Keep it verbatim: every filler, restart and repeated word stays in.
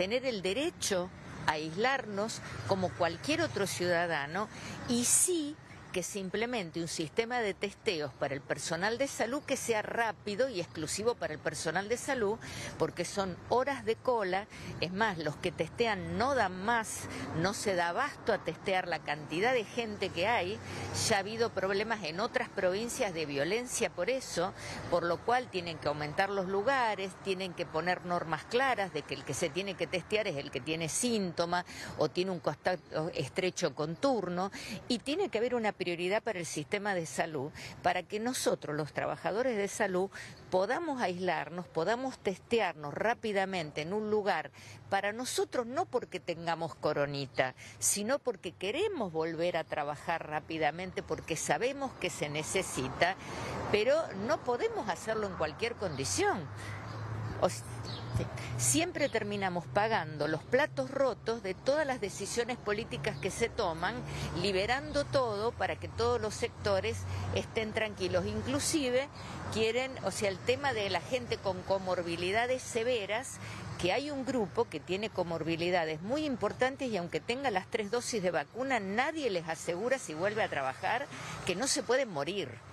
tener el derecho a aislarnos como cualquier otro ciudadano, y sí que se implemente un sistema de testeos para el personal de salud que sea rápido y exclusivo para el personal de salud, porque son horas de cola. Es más, los que testean no dan más, no se da abasto a testear la cantidad de gente que hay. Ya ha habido problemas en otras provincias de violencia por eso, por lo cual tienen que aumentar los lugares, tienen que poner normas claras de que el que se tiene que testear es el que tiene síntomas o tiene un contacto estrecho con turno, y tiene que haber una prioridad para el sistema de salud, para que nosotros, los trabajadores de salud, podamos aislarnos, podamos testearnos rápidamente en un lugar para nosotros, no porque tengamos coronita, sino porque queremos volver a trabajar rápidamente, porque sabemos que se necesita, pero no podemos hacerlo en cualquier condición. O sea, siempre terminamos pagando los platos rotos de todas las decisiones políticas que se toman, liberando todo para que todos los sectores estén tranquilos. Inclusive quieren, o sea, el tema de la gente con comorbilidades severas, que hay un grupo que tiene comorbilidades muy importantes y aunque tenga las tres dosis de vacuna, nadie les asegura si vuelve a trabajar que no se pueden morir.